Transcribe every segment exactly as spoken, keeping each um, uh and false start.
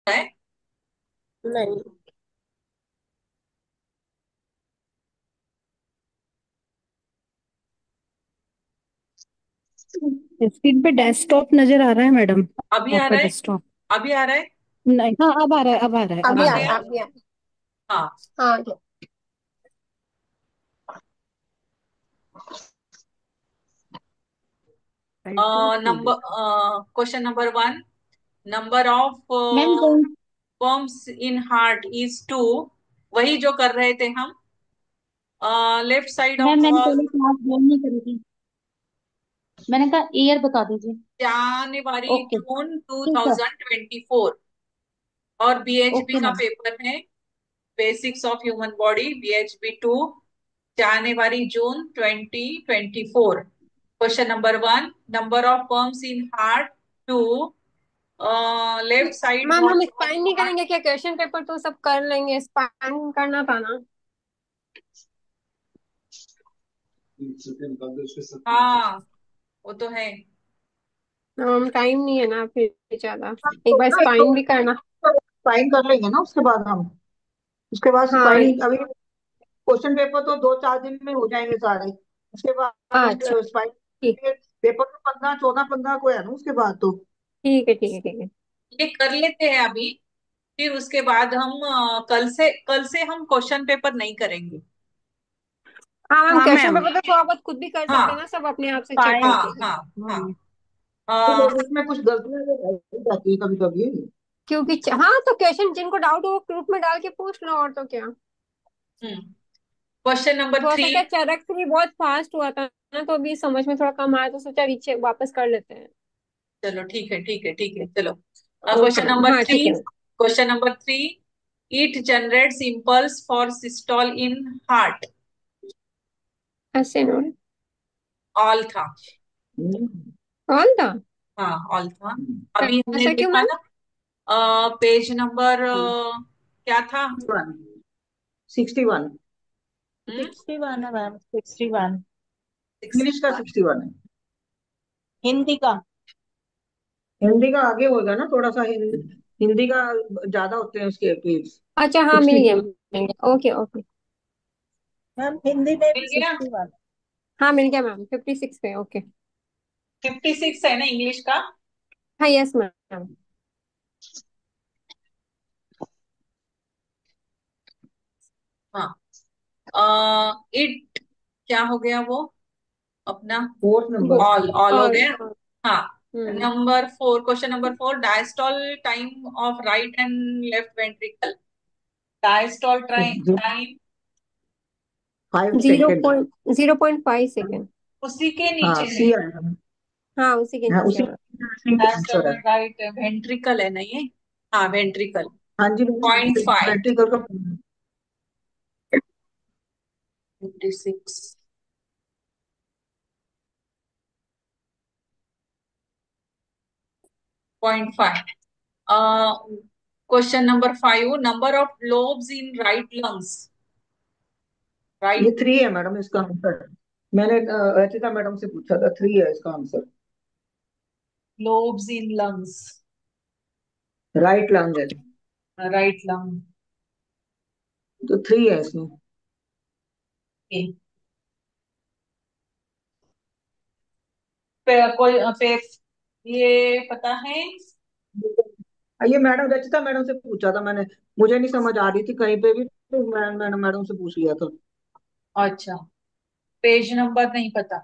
है। नहीं। स्क्रीन पे डेस्कटॉप नजर आ रहा है मैडम। अभी आ आपका रहा है। डेस्कटॉप। अभी आ रहा है। नहीं, हाँ अब आ रहा है, अब आ रहा है, अब अभी आ आ रहा आया, गया। है। अभी आया। हाँ। हाँ क्या? Title number project. Question number one. Number of ma'am कौन? Worms in heart is two. वही जो कर रहे थे हम। लेफ्ट साइड ऑफ मैम मैंने वॉल। पहले क्लास ज्वाइन नहीं करी थी। मैंने कहा ईयर बता दीजिए। जनवरी ओके। जून ठीक है। Two thousand twenty four. और बी एच बी ओके का मैम। पेपर है। Basics of human body B H B two. January June twenty twenty four. Question number one. Number of worms in heart two. Left side ma'am हम wall of spine नहीं heart. करेंगे क्या? Question paper तो सब कर लेंगे, spine करना था ना। हाँ, वो तो है। हम टाइम नहीं है ना फिर ज्यादा। एक तो बार ना एक स्पाइन भी करना। तो स्पाइन कर लेंगे ना उसके बाद हम। उसके बाद हाँ। स्पाइन अभी क्वेश्चन पेपर तो दो चार दिन में हो जाएंगे सारे। उसके बाद हम अच्छा। स्पाइन। ठीक। पेपर तो पंद्रह चौदह पंद्रह को है ना उसके बाद तो। ठीक है, ठीक है, ठीक है। ये कर लेते हैं अभी। फिर उसके बाद हम अ, कल से कल से हम क्वेश्चन पेपर नहीं करेंगे। हाँ मैम, हाँ क्वेश्चन मैम। पेपर तो थोड़ा बहुत खुद भी कर सकते हैं हाँ ना, सब अपने आप से चेक फाइन। हाँ करके। हाँ हाँ। हाँ। अ, तो इसमें कुछ गलतियां तो रह ही जाती है कभी कभी। क्योंकि च- हाँ, तो क्वेश्चन जिनको डाउट हो वो ग्रुप में डाल के पूछ लो, और तो क्या। हम्म। क्वेश्चन नंबर थोड़ा सा थ्री। क्या, चरक से भी बहुत फास्ट हुआ था ना, तो अभी समझ में थोड़ा कम आया, तो सोचा रीचे वापस कर लेते हैं। चलो ठीक है ठीक है ठीक है चलो। ओके क्वेश्चन मैम, नंबर हाँ थ्री। ठीक है ma'am. Question number three. It generates impulse for systole in heart. ऐसे नोट। ऑल था। हम्म। कौन था? हाँ, ऑल था। अभी हमने ऐसा क्यों देखा मैम? ना। पेज नंबर क्या था। Sixty one. Hmm. Sixty one है मैम, सिक्सटी वन। इंग्लिश का सिक्सटी वन। सिक्सटी वन है। हिंदी का। हिंदी का आगे होगा ना थोड़ा सा हिंदी। हिंदी का ज्यादा होते हैं उसके पेज। अच्छा, हाँ मिल सिक्सटी गया, मिल गया, ओके ओके। मैम हिंदी में मिल भी गया। Sixty one. हाँ मिल गया मैम, फिफ्टी सिक्स पे, ओके। फिफ्टी सिक्स है ना इंग्लिश का। हाँ यस मैम। हाँ। इट क्या हो गया वो अपना। Fourth number. वो ऑल ऑल हो और गया। और- हाँ। Hmm. Number four. Question number four. Diastole time of right and left ventricle. Diastole time. Five zero second point zero point five second. उसी के हाँ नीचे है। सी आएगा। हाँ उसी के हाँ नीचे उसी मैम। आंसर डायस्टॉल है। राइट वेंट्रिकल है ना ये। हाँ, वेंट्रिकल। हाँ जी। Point five. प्रैक्टिकल का। Fifty six. Point five. Question number five. Number of lobes in right lungs. ये राइट थ्री है मैडम इसका आंसर। मैंने अ, रचिता मैडम से पूछा था, थ्री है इसका answer. Lobes in lungs. Right lung है। Right lung. तो थ्री है इसमें। पे, कोई पे, ये पता है। ये मैडम रचिता मैडम से पूछा था मैंने। मुझे नहीं समझ आ रही थी कहीं पे भी, तो मैं मैंने मैडम से पूछ लिया था। अच्छा, पेज नंबर नहीं पता।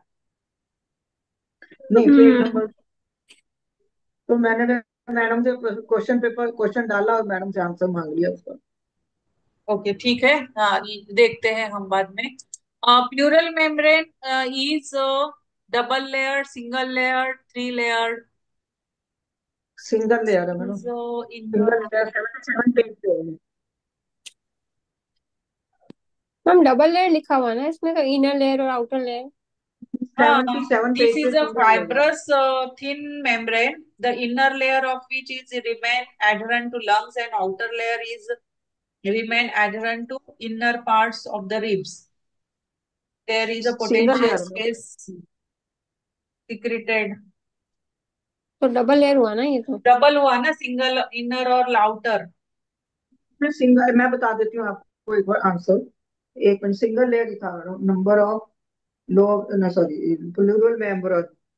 नहीं पेज हम्म। नंबर। तो मैंने मैडम से क्वेश्चन पेपर क्वेश्चन डाला और मैडम से आंसर मांग लिया उसका। ओके ठीक है। हाँ, ये देखते हैं हम बाद में। Pleural membrane is double layer, single layer, three layer. Single layer है madam. Is in single layer seventy seven page पे है। मैम डबल लेयर लिखा हुआ है ना इसमें, तो इनर लेयर और आउटर लेयर। हाँ, सेवेंटी सेवन दिस पेज पे इज अ सिंगल लेयर है। fibrous uh, thin membrane, the inner layer of which is remain adherent to lungs and outer layer is remain adherent to inner parts of the ribs. There is a single potential layer में। space secreted तो double layer हुआ ना ये तो। Double हुआ ना, single inner और outer. मैं सिंगल मैं बता देती हूँ आपको एक बार आंसर। एक मिनट, सिंगल लेयर लिखा नंबर ऑफ लोग ना, सॉरी, प्लूरल मेंबर।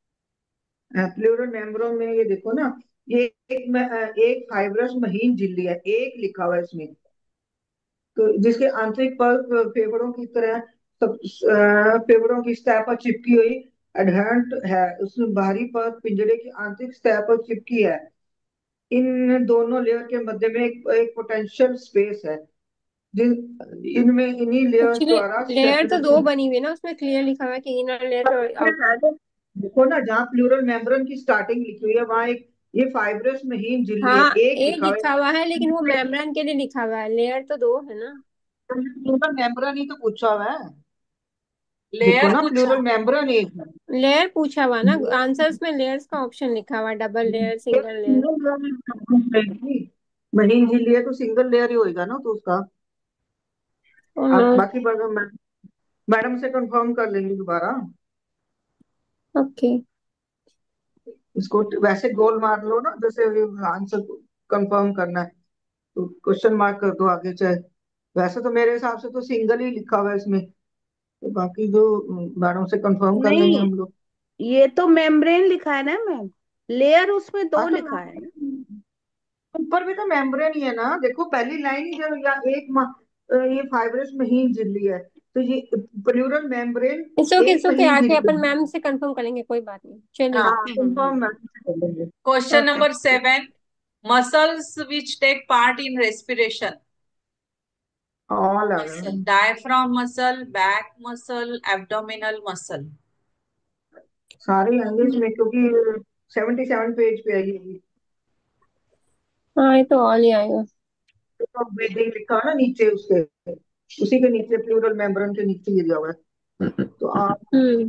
प्लूरल मेंबरों में ये देखो ना, ये एक में- अ, एक फाइब्रस महीन झिल्ली है, एक लिखा हुआ है इसमें। तो जिसके आंतरिक परत फेफड़ों की तरह सब अ, फेफड़ों की सतह पर चिपकी हुई एडहेरेंट है, उसमें बाहरी परत पिंजरे की आंतरिक सतह पर चिपकी है। इन दोनों लेयर के मध्य में एक, एक पोटेंशियल स्पेस है, जिन इनमें इन्हीं लेयर्स एक्चुअली द्वारा लेयर तो दो सेपरेशन। बनी हुई है ना, उसमें क्लियर लिखा हुआ है कि इनर लेयर और आउटर। देखो ना, जहाँ प्लूरल मेम्ब्रेन की स्टार्टिंग लिखी हुई है वहां एक ये फाइब्रस महीन झिल्ली है, हाँ, एक ए लिखा हुआ लिखा हुआ है लेकिन वो है। मेम्ब्रेन के लिए लिखा हुआ है, लेयर तो दो है ना। प्लूरल मेम्ब्रेन ही तो पूछा हुआ है। देखो लेयर ना, पूछा। प्लूरल मेम्ब्रेन एक है। लेयर पूछा हुआ ना, आंसर्स में लेयर्स का ऑप्शन लिखा हुआ है, डबल लेयर, ये सिंगल लेयर। सिंगल लेयर है, महीन झिल्ली है तो सिंगल लेयर ही होएगा ना, तो उसका आप बाकी बात हम मैडम से कंफर्म कर लेंगे दोबारा। ओके। इसको वैसे गोल मार लो ना, जैसे आंसर कंफर्म करना है तो क्वेश्चन मार्क कर दो आगे चाहे। वैसे तो मेरे हिसाब से तो सिंगल ही लिखा हुआ है इसमें, तो बाकी जो मैडम से कंफर्म कर लेंगे नहीं, हम लोग। ये तो मेम्ब्रेन लिखा है ना मैम, लेयर उसमें हाँ दो तो लिखा है ना। ऊपर भी तो मेम्ब्रेन ही है ना, देखो पहली लाइन ही जब या एक मा, ये फाइब्रस महीन झिल्ली है, तो ये प्लूरल मेम्ब्रेन इट्स ओके, एक इट्स ओके, महीन आके झिल्ली अपन है। मैम से कंफर्म करेंगे, कोई बात नहीं, चलिए। हाँ। हाँ, कंफर्म मैडम से कर लेंगे। Question okay. Number seven, muscles which take part in respiration. All आ गया। Diaphragm muscle, back muscle, abdominal muscle. सारे आएंगे इसमें क्योंकि सेवेंटी सेवन पेज पे है ये। हाँ, ये तो ऑल ही आएगा। तो ब्रीदिंग लिखा है ना नीचे उसके, उसी के नीचे प्लूरल मेम्ब्रेन के नीचे ये दिया हुआ है, तो आप हम्म।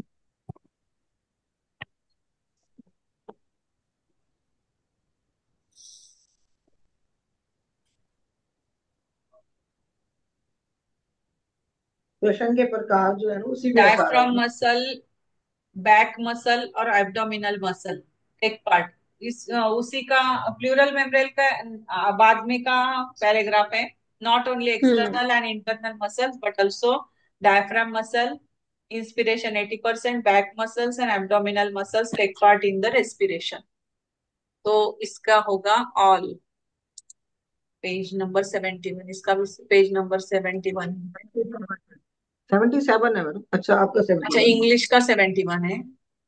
क्वेश्चन के प्रकार जो है ना उसी में है सारा डायफ्राम ये। मसल, बैक मसल और एब्डोमिनल मसल टेक पार्ट। इस अ, उसी का प्लूरल मेम्ब्रेन का अ, बाद में का पैराग्राफ है। Not only hmm. External and internal muscles but also diaphragm muscle inspiration eighty percent, back muscles and abdominal muscles take part in the respiration. तो इसका होगा all. Page number seventy one, इसका भी page number seventy one. Seventy seven है madam, अच्छा आपका seventy अच्छा, one English का सेवेंटी वन है।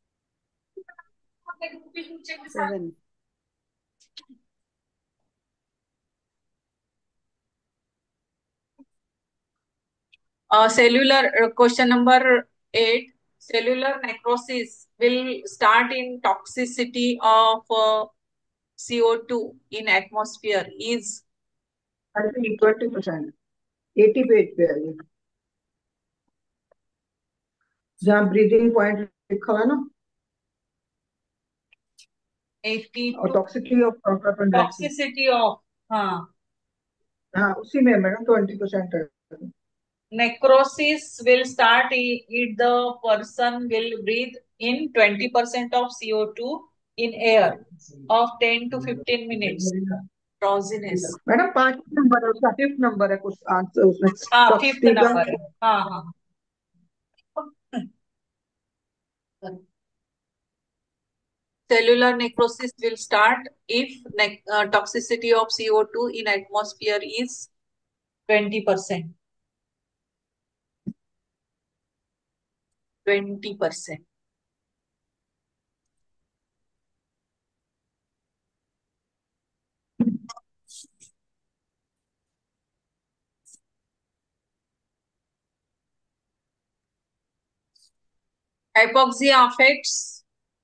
Seven. Uh, cellular uh, question number eight. Cellular necrosis will start in toxicity of uh, C O two in atmosphere is twenty percent, eighty page पे है ये, जहाँ breathing point लिखा हुआ है ना, और eighty-two. Toxicity of carbon dioxide. Toxicity of, हाँ, हाँ उसी में मैडम ट्वेंटी परसेंट है। necrosis will start i- if the person will breathe in twenty percent of C O two in air of ten to fifteen minutes. Drowsiness. Madam पांच नंबर है उसका, fifth number है कुछ आंसर उसमें हाँ, fifth toxicity का। नंबर है। हाँ हाँ। Cellular necrosis will start if ne- uh, toxicity of C O two in atmosphere is twenty percent. twenty percent. Hypoxia affects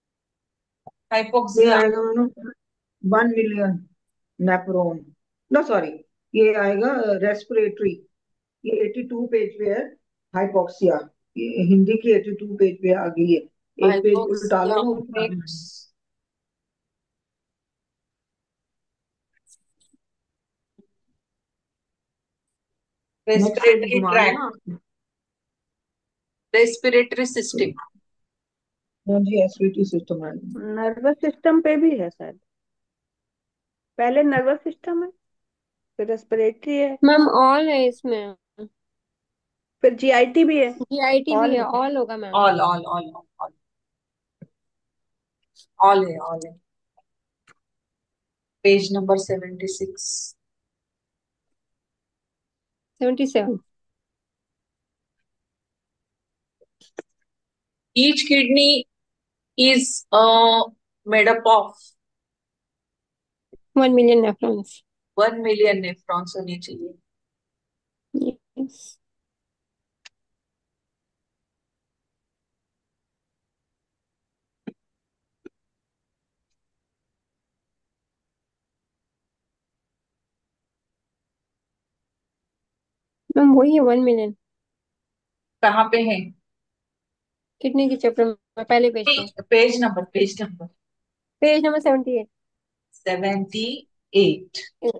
ये hypoxia. आएगा madam one million, nephron, no sorry, ये आएगा respiratory, ये eighty two page पे है। Hypoxia ये हिंदी की eighty two page पे आ गई है, एक पेज उल्टा Hypoxia लो ना। affects नेक्स्ट पेज respiratory घुमा लो tract, ना। respiratory system. हाँ जी, एसवीटी सिस्टम है। नर्वस सिस्टम पे भी है शायद। पहले नर्वस सिस्टम है, फिर रेस्पिरेटरी है, मैम ऑल है इसमें। फिर जीआईटी भी है। जीआईटी भी ऑल है, है। ऑल होगा ma'am. All all all all all है, ऑल है। Page number seventy six. Seventy seven. Each kidney is made up of one million nephrons. One million nephrons होनी चाहिए। यस। मैम वही है वन मिलियन। कहाँ पे है? कितने की चैप्टर में? पहले पेज पे। Page number, page number page number seventy eight. Seventy eight.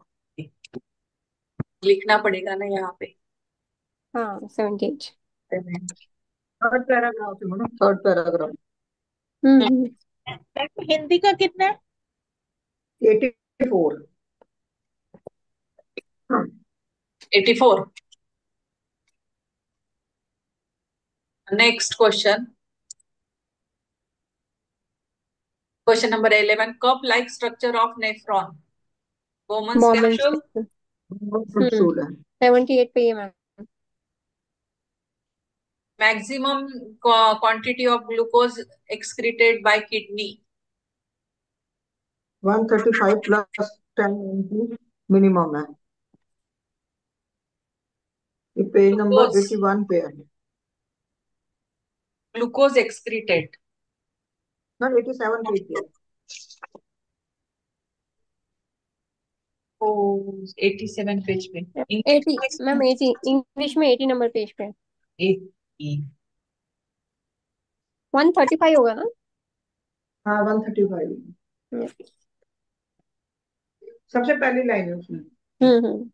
लिखना पड़ेगा ना यहाँ पे। हाँ सेवेंटी एट। थर्ड पैराग्राफ है मैडम, थर्ड पैराग्राफ। हम्म हम्म। हिंदी का कितना है? Eighty four. Eighty four. Next question. Question number eleven. Cup like structure of nephron. Bowman's मोमेंट्स कैप्सूल। के। हम्म। कैप्सूल है। सेवेंटी एट पे ही है ma'am. Maximum quantity of glucose excreted by kidney. One thirty five plus ten minimum है। ये page number glucose eighty one पे है ग्लूकोज एक्सक्रीटेड। ना, एटी सेवन पेज पे है। ओ, एटी सेवन पेज पे। एटी मैम, एटी इंग्लिश में eighty number page पे। एटी। वन थर्टी फाइव होगा ना? हाँ, वन थर्टी फाइव। हम्म सबसे पहली लाइन है उसमें। हम्म।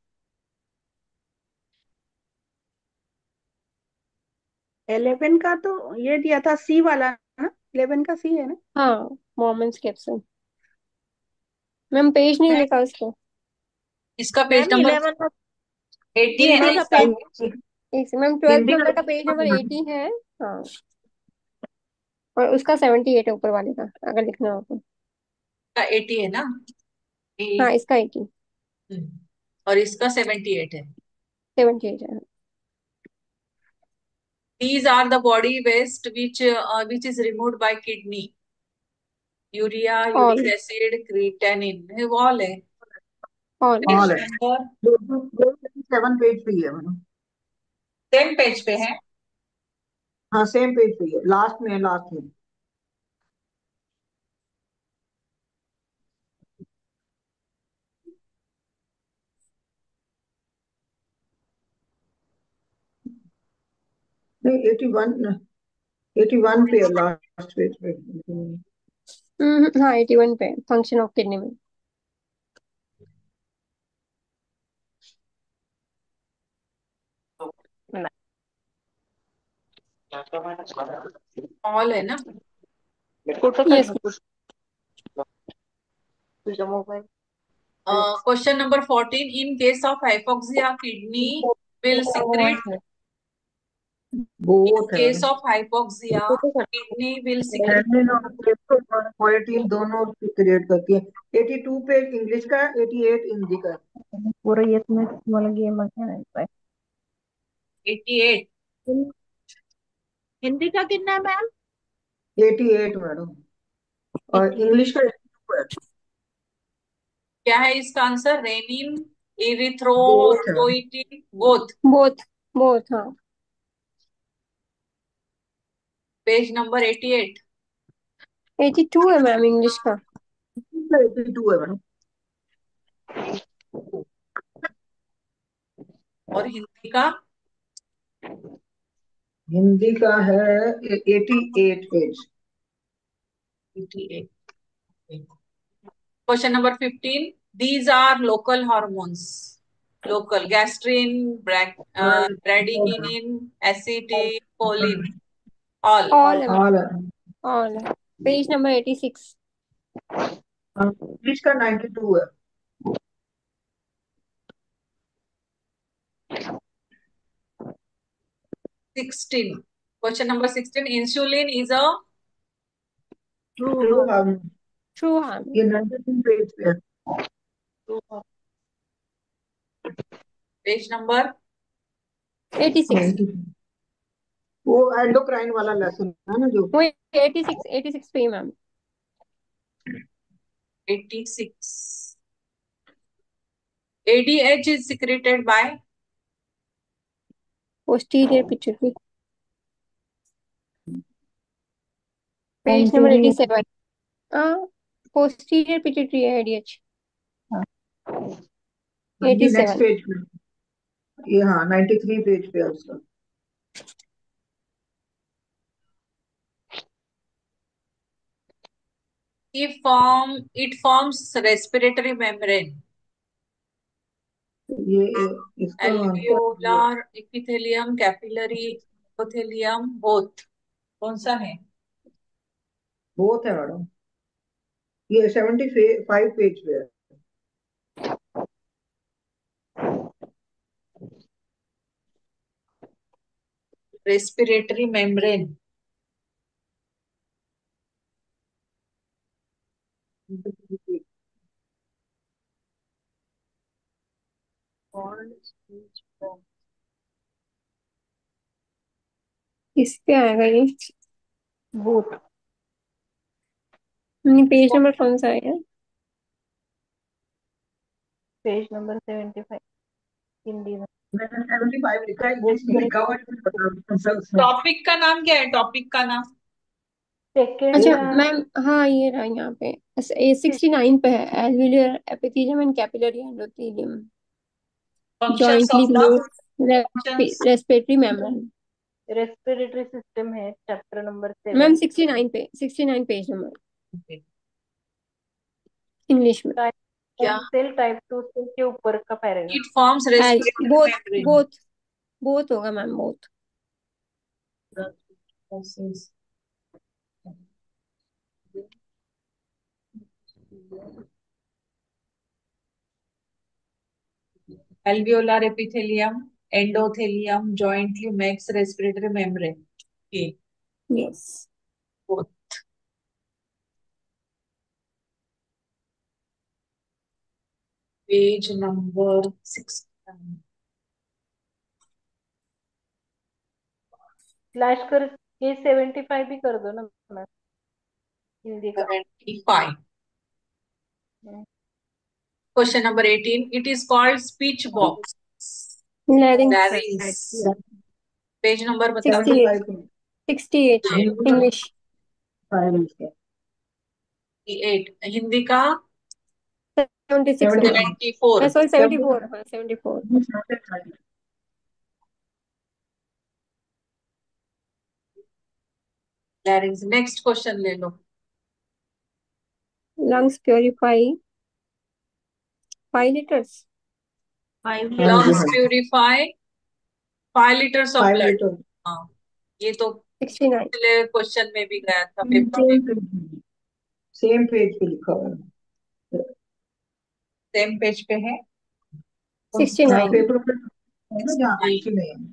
इलेवन का तो ये दिया था सी वाला ना, इलेवन का सी है ना। हाँ मोमेंट्स कैप्सूल। मैम पेज नहीं मैम लिखा उसको। इसका पेज मैम नंबर इलेवन का एटी है ना हिंदी का इसका? पेज। एक से मैम ट्वेल्थ हिंदी नंबर का पेज नंबर का एटी है। हाँ। और उसका सेवेंटी एट है ऊपर वाले का, अगर लिखना हो तो। एटी है ना? हाँ ए, इसका एटी। और इसका सेवेंटी एट है। सेवेंटी एट है। These are the body waste which uh, which is removed by kidney. Urea, uric all acid, creatinine, ये all है। ऑल। ऑल पेज है। नंबर सेवन पेज पे ही है मैडम। सेम पेज पे है। हाँ, सेम पेज पे ही है, लास्ट में है, लास्ट में। नहीं, एटी वन, एटी वन पे है, लास्ट पेज पे। हम्म हाँ एटी वन पे फंक्शन ऑफ किडनी में। all है ना? Yes. Question number fourteen. In case of hypoxia kidney will secrete in both है case madam. of hypoxia kidney will secrete। एडमिन और क्रिएटिन दोनों क्रिएट करती है। एटी टू पे इंग्लिश का, एटी एट हिंदी का। पूरा ये तुम्हें वाला गेम है। Eighty eight. हिंदी का कितना है मैम? Eighty eight madam. और इंग्लिश का एटी टू है। क्या है इसका आंसर? रेनिन, बोथ है madam. Erythropoietin, both. Both. Both हाँ। Page number eighty eight. Eighty two है मैम इंग्लिश का। एटी टू है मैडम। और हिंदी का? हिंदी का है eighty eight page. Eighty eight. Question number fifteen. These are local hormones. Local gastrin, bradykinin, acetylcholine. All. All है ma'am. All है। और page number eighty six. English का नाइन्टी टू है। Sixteen, question number sixteen, insulin is a true true hormone. Hormone, true hormone. ये ninety two page पे है। Page number eighty six. Ninety two, वो endocrine वाला lesson है ना जो। वो एटी सिक्स, एटी सिक्स पे ma'am. Eighty six, A D H is secreted by posterior pituitary. Page number eighty seven. Posterior pituitary है एडीएच। ये एटी नेक्स्ट सेवन। पेज पे, ये हाँ नाइन्टी थ्री पेज पे है उसका। it form it forms respiratory membrane, ये इसका आंसर ये alveolar epithelium, capillary epithelium, both, कौन सा है? बहुत है मैडम, ये सेवेंटी फाइव पेज पे है। respiratory membrane, किस पे आएगा ये? वोट। पेज नंबर कौन सा है? Page number seventy five, Hindi में। मैंने सेवेंटी फाइव लिखा है, वो इंग्लिश में लिखा हुआ है, मुझे पता नहीं कौन सा उसमें। टॉपिक का नाम क्या है? टॉपिक का नाम सेकेंड अच्छा ये मैम, हाँ ये रहा यहाँ पे। ए सिक्सटी नाइन पे है, alveolar epithelium and capillary endothelium functions jointly of the make functions respiratory membrane. Respiratory system है, chapter number ma'am seven. Sixty nine पे, sixty nine page number, English में। टाइप क्या? One cell, type two cell के ऊपर का paragraph. it forms respiratory both membrane, both both होगा ma'am, both. alveolar epithelium, endothelium jointly makes respiratory membrane. Okay, yes. both. Page number six. Flash कर ये seventy five भी कर दो ना मैम, हिंदी का। seventy-five. हम्म। Question number eighteen. It is called speech box. Larynx. Larynx. Page number sixty बताओ. Eight, sixty eight English. eight. Hindi का सेवेंटी सिक्स होगा। seventy-four. सॉरी सेवेंटी फोर, हाँ seventy four. Larynx. Next question ले लो. Lungs purify five litres. Five हाँ जी, Lungs हाँ जी, purify five liters of five blood. Litre. हाँ, ये तो सिक्सटी नाइन। पिछले क्वेश्चन में भी गया था पेपर में. सेम पेज, सेम पेज पे लिखा हुआ है। सेम पेज पे है. सिक्सटी हाँ नाइन। पेपर पे है ना, जहाँ पे इसी में है।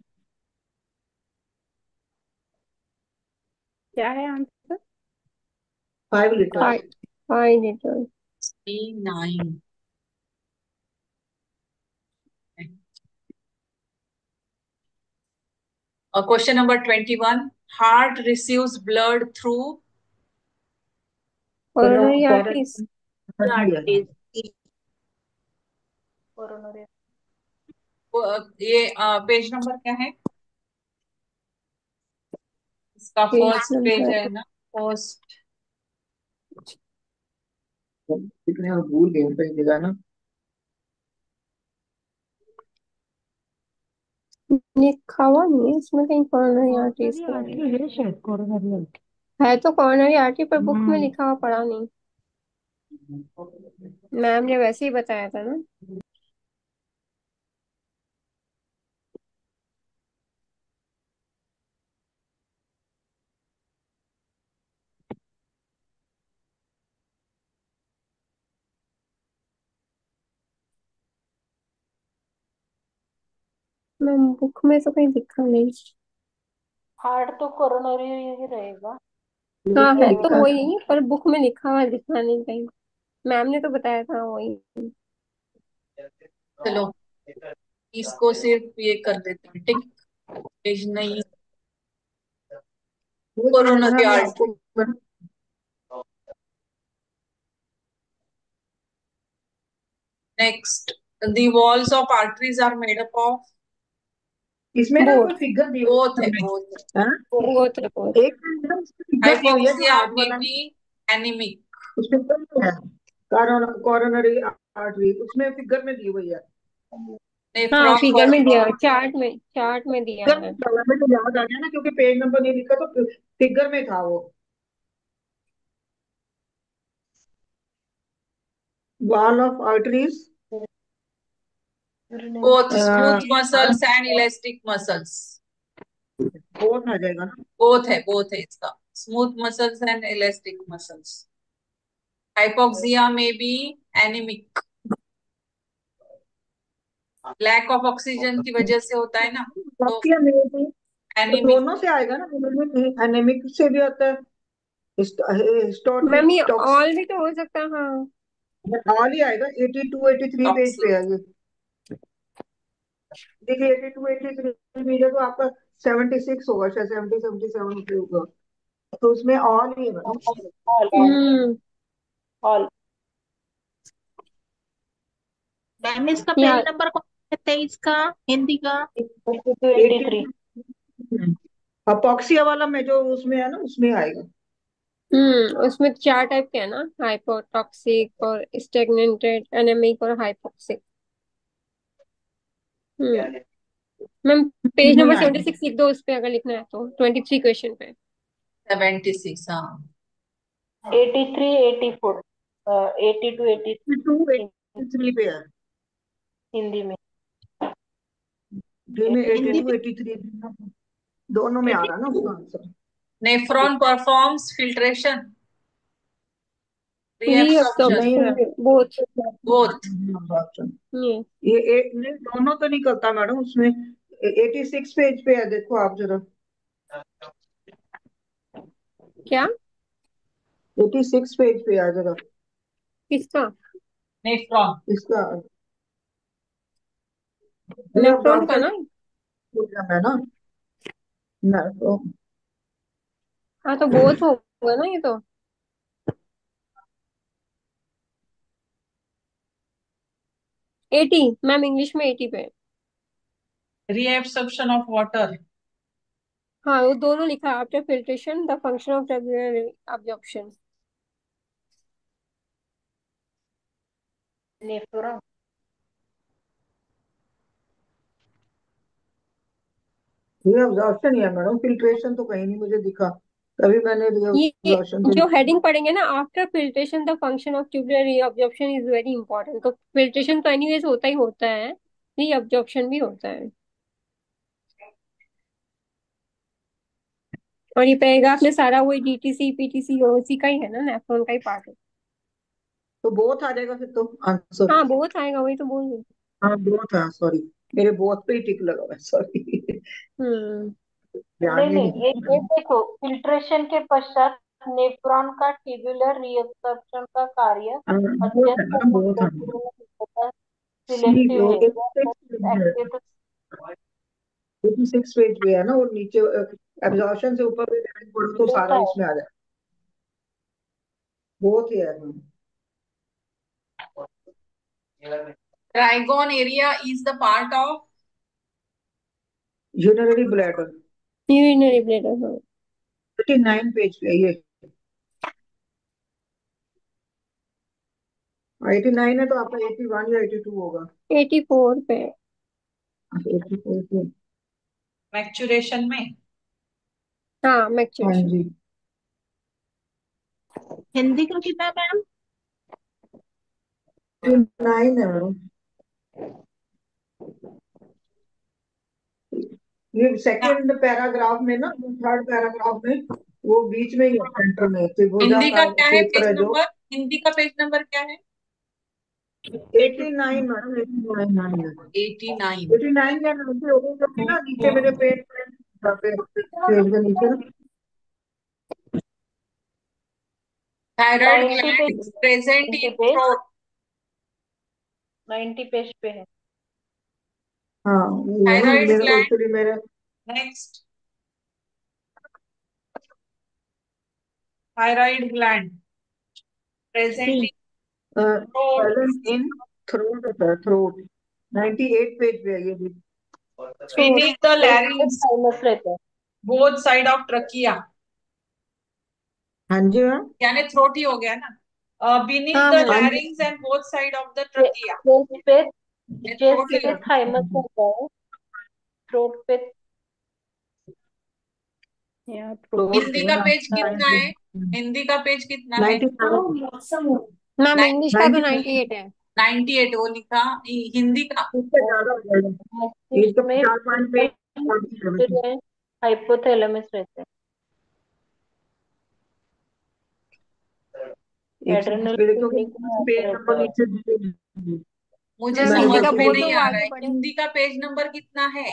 क्या है answer? Five litre. Five five litre. Nine. Uh, question number twenty-one. Heart receives blood through coronary arteries. Coronary. uh, ये पेज नंबर क्या है इसका? पेज फर्स्ट पेज है नंबर ना? फर्स्ट. कितने हम भूल गए कई जगह ना। लिखा हुआ नहीं है इसमें कहीं कोरोनरी आर्टरीज के बारे में। है शायद कोरोनरी आर्टरी, है तो कोरोनरी आर्टरी, पर बुक में लिखा हुआ पढ़ा नहीं। मैम ने वैसे ही बताया था ना। मैम बुक में तो कहीं दिखा नहीं। हार्ट तो कोरोनरी ही रहेगा। हाँ इसमें है तो लिखा है। वही, पर बुक में लिखा हुआ दिखा नहीं कहीं। मैम ने तो बताया था वही। चलो इसको सिर्फ ये कर देते हैं टिक, पेज नहीं। वो कोरोनरी मैं आपको artery. Next, the walls of arteries are made up of. इसमें ना कोई बोथ। फिगर दी हुई बोथ है, है बोथ है। हाँ? बोथ है बोथ। एक फिगर दी हुई है जो हाइपोक्सिया हार्ट में वाला भी एनीमिक। उसमें तो है कोरोनरी आर्टरी, उसमें फिगर में दी हुई है। हाँ नेफ्रॉन फिगर में दिया परफॉर्म। है, चार्ट में चार्ट में दिया फिगर में है। दिया हुआ है, मुझे याद आ गया ना क्योंकि पेज नंबर नहीं लिखा तो फिगर में था वो। Wall of arteries both smooth muscles and elastic muscles. बहुत आ जाएगा ना। बोथ है, बोथ है इसका, smooth muscles and elastic muscles. Hypoxia में भी एनीमिक, लैक ऑफ ऑक्सीजन की वजह से होता है ना, तो बाकी में तो एनीमिक। दोनों से आएगा ना, एनेमिक से भी आता है, मैम हिस्टोटिक ये टॉक्स ऑल भी तो हो सकता है, हाँ। ऑल ही आएगा। Eighty two eighty three page पे टॉक्सिक। है ये। देखिए eighty two eighty three page है तो आपका सेवेंटी सिक्स होगा शायद, सेवेंटी सेवेंटी सेवन पे होगा, तो उसमें ऑल ही है मैडम। ऑल ऑल हम्म। ऑल। मैम इसका पेज यार। नंबर कौन सा है? तेईस का, हिंदी का। Eighty two eighty eighty three hypoxia वाला में जो उसमें है ना उसमें आएगा। हम्म उसमें चार टाइप के है ना, हाइपोटॉक्सिक और स्टेगनेटेड, एनेमिक और हाइपोक्सिक। हम्म। मैम पेज तीनों ही नंबर सेवेंटी आएंगे। सिक्स लिख दो उस पे, अगर लिखना है तो ट्वेंटी थ्री क्वेश्चन पे। सेवेंटी सिक्स, हाँ। Eighty three eighty four eighty two eighty two eighty three पे है, हिंदी में। डी में एटी हिंदी टू में। एटी थ्री दोनों में आ रहा है ना उसका answer. Nephron performs filtration, reabsorption. नहीं है रीअब्जॉर्प्शन बोथ। बोथ। ऑप्शन। ये ये एक नहीं, दोनों तो नहीं करता मैडम उसमें। एटी सिक्स पेज पे है, देखो आप जरा। क्या? एटी सिक्स पेज पे आ जरा किसका? नेफ्रॉन। इसका नेफ्रॉन का रीअब्जॉर्प्शन ना? है ना। ना तो हाँ तो बोथ होगा ना ये तो। एटी। मैम इंग्लिश में एटी पे है। Reabsorption of water. हाँ वो दोनों लिखा है, after filtration the function of regular absorption. Nephron. Reabsorption ही है मैडम, फिल्ट्रेशन तो कहीं नहीं मुझे दिखा, तभी मैंने ये ये रीअब्जॉर्प्शन तो जो लिखा। हेडिंग पढ़ेंगे ना, after filtration the function of tubular reabsorption is very important. तो फिल्ट्रेशन तो एनीवेज होता ही होता है, रीअब्जॉर्प्शन भी होता है। और ये पैराग्राफ में सारा वही डीटीसी पीटीसी उसी का ही है ना, नेफ्रॉन का ही पार्ट है। तो बहुत आ जाएगा फिर तो आंसर। हाँ बहुत आएगा, वही तो बोल रही हूँ। हाँ बहुत है, सॉरी मेरे बहुत पे ही टिक लगा हुआ है, सॉरी हम्म। ध्यान नहीं ही नहीं, ये ये नहीं। देखो, फिल्ट्रेशन के पश्चात नेफ्रॉन का ट्यूबुलर रीअब्सॉर्प्शन का कार्य हाँ, बहुत है अत्यंत मैडम, बहुत है। महत्वपूर्ण तथा सी सिलेक्टिव वो है। एक्टिव एटी सिक्स पेज पे है ना, और नीचे एब्जॉर्प्शन से ऊपर भी line पढ़ो तो होता सारा है। इसमें आ जाए। बहुत ही है ma'am. Trigone area is the part of. Urinary bladder urinary bladder, हाँ। थर्टी नाइन पेज पे है ये। एटी नाइन है तो आपका एटी वन या एटी टू होगा। एटी फोर पे है। एटी फोर पे। मैक्चुरेशन में। हाँ हाँ मैक्चुरेशन। जी। हिंदी का कितना मैम? नाइन है मैडम। ये सेकंड पैराग्राफ में ना, थर्ड पैराग्राफ में वो बीच में ही है, सेंटर में हिंदी का त्रिभुजाकार क्या है क्षेत्र पेज है जो। नंबर? हिंदी का पेज नंबर क्या है? Eighty nine madam, eighty nine nine eighty nine. Eighty nine या नाइनटी हो गई होगी ना, नीचे मेरे पेज पे, यहाँ पे पेज के नीचे ना। थायराइड नाइन्टी पे gland present ninety in page throat. Ninety page पे है। हाँ ये है ना थायराइड मेरा, ग्लैंड। एक्चुअली मेरा next, thyroid gland present in throat. Present in throat होता है, थ्रोट। नाइन्टी एट पेज पे है ये भी। Throat. Beneath the throat larynx, thymus रहता है। Both side of trachea. हाँ जी मैम। यानी थ्रोट ही हो गया ना। बीनीथ हाँ द मैम। हाँ जी। Larynx and both side of the चे- ट्रकिया। चेस्ट पे ये थ्रोट चेस्ट ही पे है। थाइमस रहता है, थ्रोट पे यहाँ थ्रोट हिंदी का पेज हाँ, कितना है? हिंदी का पेज कितना है? Ninety nine. मैम इंग्लिश का तो नाइन्टी नाइन्टी एट है। नाइन्टी एट वो लिखा। हि- हिंदी का इससे ज्यादा हो जाएगा। मस्तिष्क इसका में चार पाँच पेज। हाइपोथैलेमस रहता है, एक एड्रेनल सेकंड क्योंकि किडनी के यहाँ पे पेज रहता नंबर है। नीचे दिए हैं। मुझे मैम मैंने हिंदी समझ का गलती में बोल से नहीं दो, वो आ रहा आगे है बढ़े। हिंदी का पेज नंबर कितना है?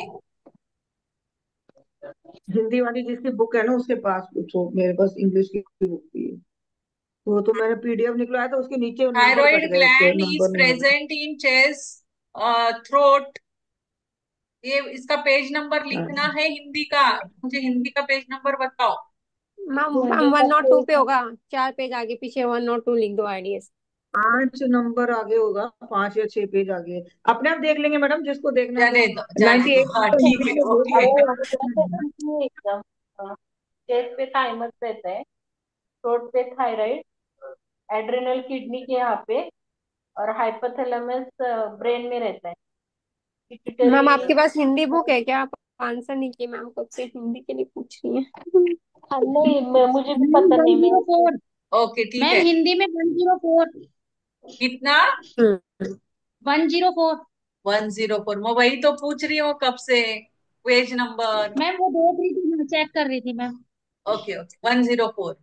हिंदी वाली जिसकी बुक है ना उसके पास पूछो, मेरे पास इंग्लिश की बुक भी है। वो तो मैंने पीडीएफ निकलवाया था, उसके नीचे नंबर थायराइड कट गए, उसके ग्लैंड इज नंबर नहीं आ प्रेजेंट इन चेस्ट थ्रोट। ये इसका पेज नंबर लिखना रहा। है हिंदी का। मुझे हिंदी का पेज नंबर बताओ। मैम हिंदी मैम का वन नॉट टू पेज पे होगा। चार पेज आगे पीछे वन नॉट टू लिख दो आईडीएस। पांच नंबर आगे होगा, पांच या छह पेज आगे। अपने आप देख लेंगे मैडम, जिसको देखना है जाने वो। दो, जाने नाइन्टी दो, एट हाँ तो ठीक हिंदी है, में बोल ओके। अरे रहा यहाँ पे तो एकदम चेस्ट पे थाइमस रहता है, थ्रोट पे थायराइड, एड्रेनल किडनी के यहाँ पे, और हाइपोथैलेमस ब्रेन में रहता है, मैम पिट्यूटरी। आपके पास हिंदी बुक है क्या? आप आंसर नहीं किए, मैम कब से हिंदी के लिए पूछ रही हैं। नहीं मैं- मुझे भी मैम पता नहीं, वन जीरो मैं फोर ओके ठीक मैम है। हिंदी में वन जीरो फोर। कितना? हम्म। One zero four. One zero four. मैं वही तो पूछ रही हूँ कब से, पेज नंबर। मैम वो देख रही थी, मैं चेक कर रही थी ma'am. Okay okay, one zero four.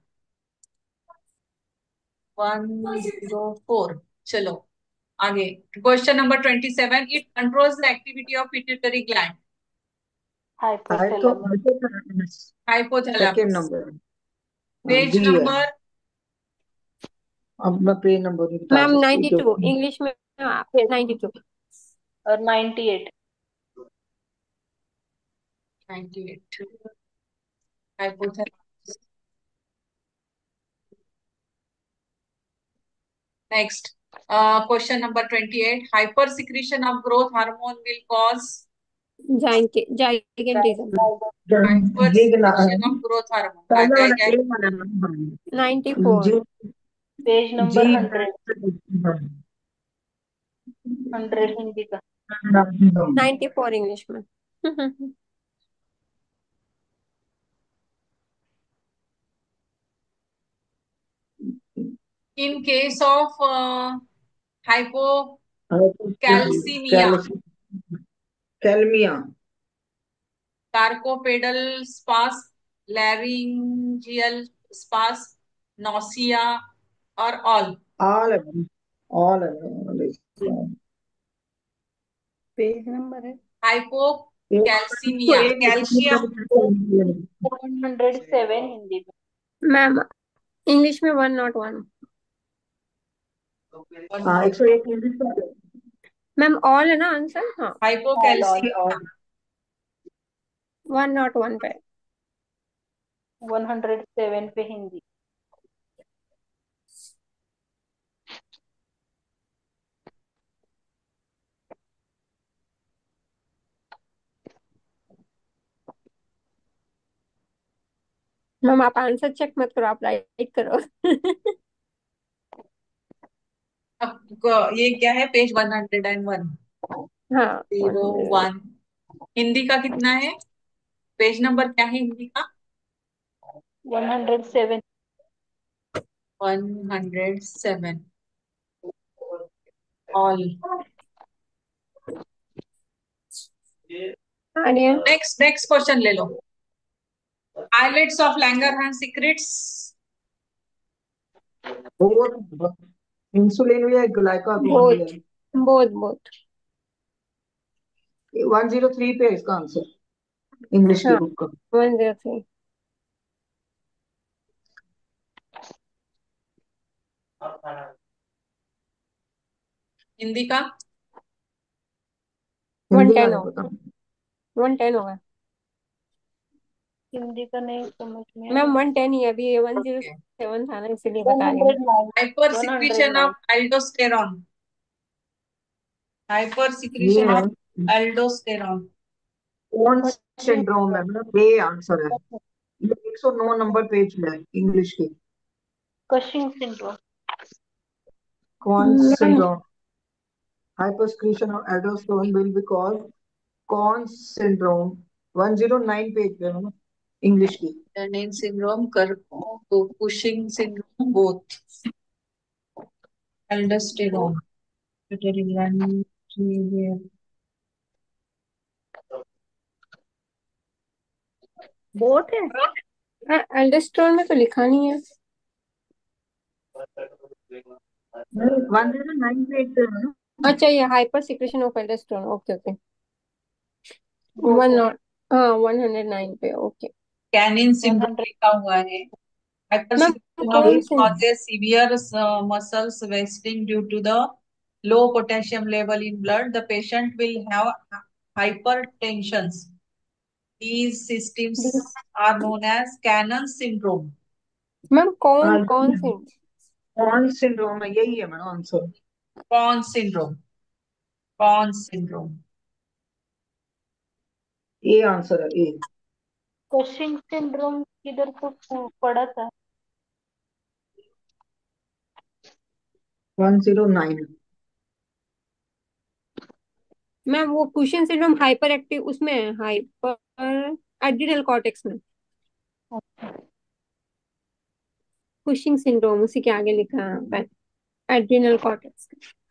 One zero four. चलो आगे। Question number twenty seven, it controls the activity of pituitary gland. है तो हाइपोथैलेमस। Second hypothalamus. नंबर। हाँ पेज बी है। नंबर। अब मैं पेज नंबर नहीं बता मैम सकती नाइन्टी टू क्योंकि इंग्लिश में। आप नाइन्टी टू। और ninety eight. Ninety eight. Hypothalamus. Next, question number twenty eight, hyper secretion of growth hormone will cause. जाइंके जाइगेंटिज्म। हाइपर जी ना, सिक्रीशन ऑफ ग्रोथ हार्मोन, हाँ पहले वाला जाएगा। ए वाला नंबर। Ninety four. जी। पेज जी। Number hundred. हंड्रेड हिंदी का। नाइन्टी फोर इंग्लिश में। इन केस ऑफ हाइपोकैल्सीमिया, कैलमिया। Carpopedal spasm, laryngeal spasm, nausea और all. All all all page number है। Hypocalcaemia, calcium. One hundred seven Hindi में। Ma'am English में one not one. हाँ एक सौ एक इंग्लिश का। मैम ऑल है ना आंसर? हाँ। All all hypocalcaemia. All. One not one पे। वन हंड्रेड सेवन पे हिंदी। मैम आप आंसर चेक मत करो, आप राइट करो। अब ये क्या है? Page one hundred and one. हाँ जीरो वन। हिंदी का कितना है? पेज नंबर क्या है हिंदी का? One hundred seven. One hundred seven. All. Arya. Next next question ले लो। Islets of Langerhans secretes. Four insulin भी है, ग्लाइकागोन भी बोथ है। Both both one zero three पे है इसका आंसर इंग्लिश की हाँ, बुक का। One zero three. हिंदी का वन हिंदी का टेन नहीं हो पता। वन टेन होगा हिंदी का नहीं समझ में आया। मैम, वन टेन ही है अभी, ये वन जीरो ओके। सेवन था ना, इसीलिए वन बता रही हूँ। Hundred nine hyper one hundred secretion nine of aldosterone, hyper ये सिक्रीशन है ऑफ एल्डोस्टेरॉन। कौन कशिंग सिंड्रोम है, मतलब ये आंसर है। ये एक सौ नौ नंबर पेज में है इंग्लिश की। Cushing syndrome. कौन ma'am, syndrome, hypersecretion of aldosterone will be called Conn syndrome, one zero nine page पे है इंग्लिश की। Dennin syndrome, Cushing syndrome, both. Aldosterone, pituitary gland, both है। एल्डोस्टेरोन में तो लिखा नहीं है। वन जीरो नाइन पेज पे है ना। अच्छा, ये hyper secretion of aldosterone, okay okay. Both one है। नॉट हाँ, वन हंड्रेड नाइन पे, okay. Cannon one syndrome hundred लिखा हुआ है। मैम, Hypersecretion of कौन एक से? causes severe uh, muscles wasting due to the low potassium level in blood. The patient will have hypertension. These systems are known as Cannon syndrome. Ma'am, हाँ, कौन यही कौन है। से? कौन सिंड्रोम है, यही है madam answer. Conn syndrome. Conn syndrome. ये आंसर है ए। कशिंग सिंड्रोम किधर तो पड़ा था। One zero nine. मैम, वो कुशन सिंड्रोम हाइपर एक्टिव उसमें है, हाइपर एड्रिनल कॉर्टेक्स में। कुशिंग सिंड्रोम उसी के आगे लिखा है, adrenal cortex.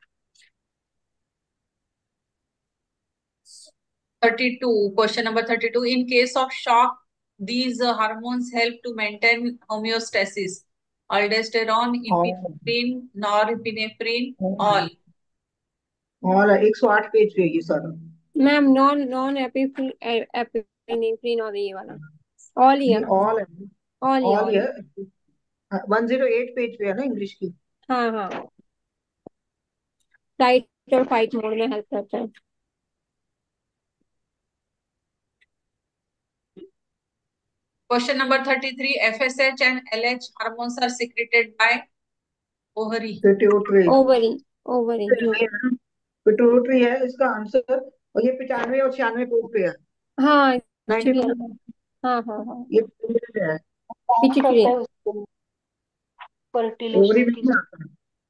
thirty-two. Question number thirty-two. In case of shock, these uh, hormones help to maintain homeostasis. Aldosterone, epinephrine, norepinephrine, all. और एक सौ आठ पेज पे है ये सारा। मैम, नॉन नॉन एपिनेफ्रिन और ये वाला ऑल ही है ये मैम। ऑल है, ऑल ही ऑल ही ऑल है। ही। वन जीरो एट पेज पे है ना इंग्लिश की। हाँ हाँ, फ्लाइट और फाइट मोड में हेल्प करता है। Question number thirty-three. F S H and L H hormones are secreted by ovary. Pituitary. Ovary ovary. Pituitary है इसका आंसर। और ये पिचानवे और छियानवे पेज पे है। हाँ, कुछ नाइन्टी भी है। टू। हाँ हाँ हाँ, ये पिट्यूटरी है। काम पिट्यूटरी। करता है उसके लिए ओवरी फर्टिलेशन में की। नहीं आता है।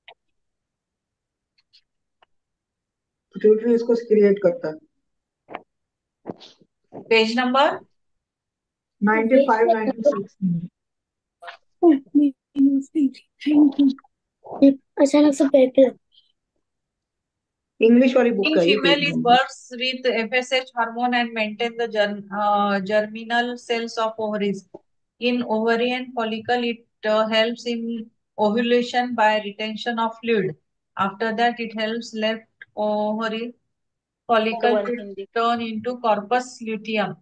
पिट्यूटरी इसको क्रिएट करता है। Page number. Ninety five ninety six. अचानक से पेपर। इंग्लिश वाली बुक In का ये पेज female is नंबर। births with F S H hormone and maintain the germ, uh, germinal cells of ovaries. In ovarian follicle, it uh, helps in ovulation by retention of fluid. After that, it helps left ovary follicle one to Hindi turn into corpus luteum.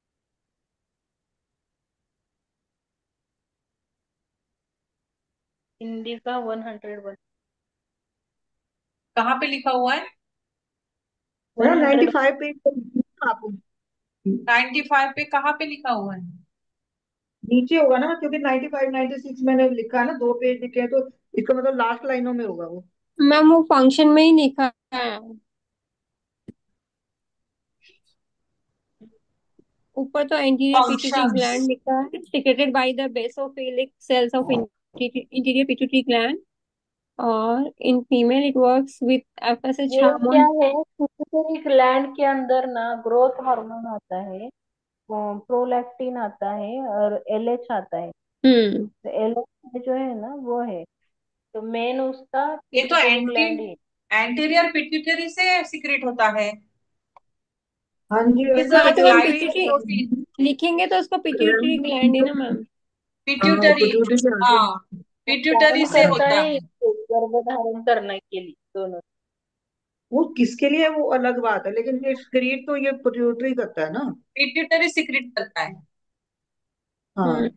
Hindi का one hundred one कहाँ पे लिखा हुआ है? One ninety hundred five page पे आपको पचानवे पे कहाँ पे लिखा हुआ है? नीचे होगा ना, क्योंकि नाइन्टी फाइव नाइन्टी सिक्स मैंने लिखा है ना, दो पेज लिखे हैं, तो इसका मतलब लास्ट लाइनों में होगा वो। मैम, वो फंक्शन में ही लिखा है, ऊपर तो एंटीरियर पिट्यूटरी Functions. ग्लैंड लिखा है, secreted by the basophilic cells of interior pituitary gland, और in female it works with FSH ये क्या हार्मोन। है, पिट्यूटरी ग्लैंड के अंदर ना ग्रोथ हार्मोन आता है, प्रोलैक्टिन आता है और एलएच आता है। हम्म तो एलएच जो है ना वो है, तो मेन उसका ये तो पिट्यूटरी एंटी ग्लैंड है। एंटीरियर पिट्यूटरी से सीक्रेट होता है। हाँ जी, इज हाँ, अ तो मैम ग्लाइड पिट्यूटरी प्रोटीन। लिखेंगे तो उसको पिट्यूटरी ग्लैंड है ना मैम। पिट्यूटरी, पिट्यूटरी से आगे। हाँ, पिट्यूटरी काम से करता होता है है। गर्भधारण करने के लिए दोनों। वो किसके लिए है वो अलग बात है, लेकिन ये क्रिएट तो ये पिट्यूटरी करता है ना। पिट्यूटरी सीक्रेट करता है। हाँ।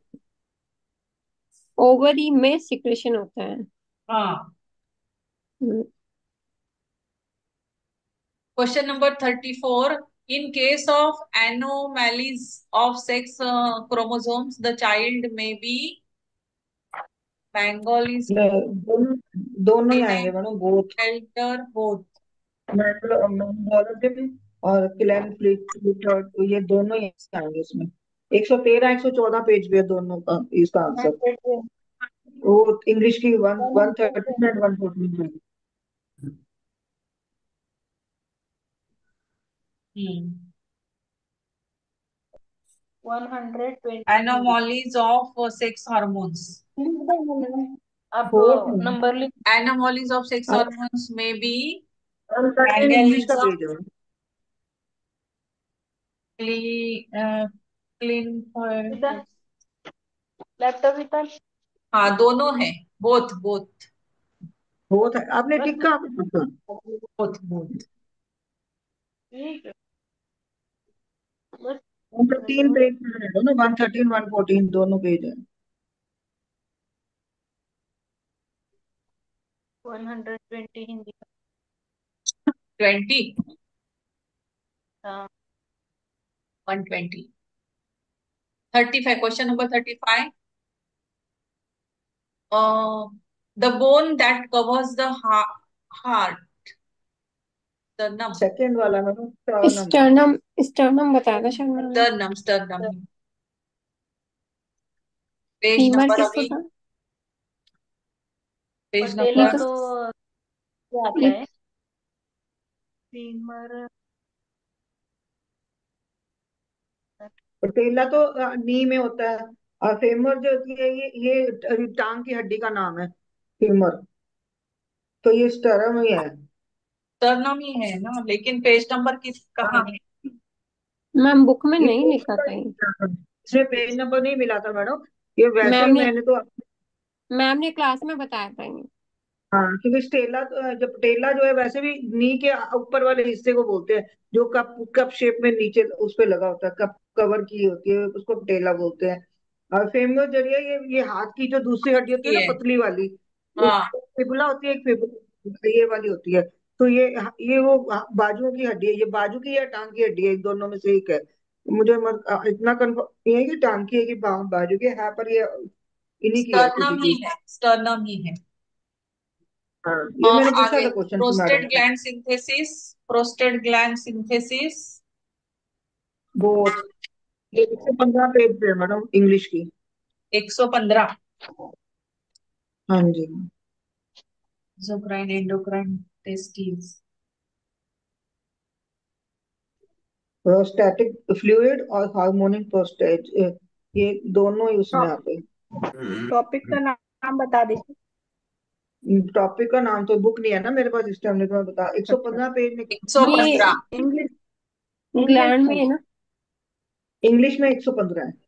ओवरी में सिक्रेशन होता है। हाँ। Hmm, question number thirty four, in case of anomalies of sex uh, chromosomes the child may be Bengali, ये दोनों दोनों ही आएंगे madam, both. elder, both। Mongolism और क्लैन फ्लिट, ये दोनों ही आएंगे इसमें। एक सौ तेरह एक सौ चौदह पेज भी है दोनों का इसका आंसर। हंड्रेड वो इंग्लिश की one one one hundred thirteen and one fourteen. Hmm. One hundred twenty Hindi. Anomalies of uh, sex hormones। आप बोथ नंबर लिख। Anomalies of sex hormones may be one thirteen English का Bengali, पेज है। uh, clean इधर laptop इधर। हाँ दोनों हैं, both both both है, आपने बस टिक कहाँ पे रखा? Both both. ठीक है बस। वन थर्टीन पेज में ना, वन थर्टीन वन फोर्टीन दोनों पेज है। One hundred twenty Hindi. Twenty, हाँ। One twenty. Thirty five, question number thirty five, the bone that covers the ha- heart, sternum, second वाला madam, sternum. Sternum sternum बताया था शायद मैंने। sternum sternum page femur number किसको अभी, था? पेज ये पटेला नंबर तो तो क्या आता ये है? फीमर। पटेला तो नी में होता है, और फेमर जो होती है ये ये टांग की हड्डी का नाम है, फेमर। तो ये स्टर्नम ही है। sternum ही है ना, लेकिन पेज नंबर किस कहाँ हाँ, है? मैम बुक में ये नहीं पेज लिखा नंबर था नहीं ये। मिला था। इसमें पेज नंबर नहीं मिला था मैडम, ये वैसे मैम ही ने मैंने तो। मैम ने क्लास में बताया था ये। हाँ, क्योंकि स्टेला तो जो पटेला जो है वैसे भी नी के ऊपर वाले हिस्से को बोलते हैं, जो कप कप शेप में नीचे उस पे लगा होता है, कप कवर की होती है, उसको पटेला बोलते हैं। और फेमर जरिए ये ये हाथ की जो दूसरी हड्डी होती है ये ना, है। पतली वाली, एक हाँ, फिबुला होती है, एक फिबुला ये वाली होती है। तो ये ये वो बाजुओं की हड्डी है, ये बाजू की या टांग की हड्डी है, इन दोनों में से एक है। मुझे मत, इतना कंफर्म ये है कि टांग की है कि बा- बाजू की है, पर ये इन्हीं की है किसी sternum ही की। है, sternum ही है। हाँ, अ, ये मैंने पूछा आगे था क्वेश्चन से मैडम प्रोस्टेट से। Gland synthesis, prostate gland synthesis बहुत, ये एक सौ पंद्रह पेज पे है मैडम, इंग्लिश की। एक सौ पंद्रह। हाँ जी। Exocrine endocrine testis. Prostatic fluid और हार्मोनिक प्रोस्टेट, ये दोनों ही उसमें आते हैं। टॉपिक का नाम नाम बता दीजिए। टॉपिक का नाम तो बुक नहीं है ना मेरे पास इस टाइम, नहीं तो मैं बता, अच्छा, एक सौ पंद्रह पेज में। एक सौ ये पंद्रह इंग्लिश इंग्लिश ग्लैंड में में। है ना? इंग्लिश में एक सौ पंद्रह है।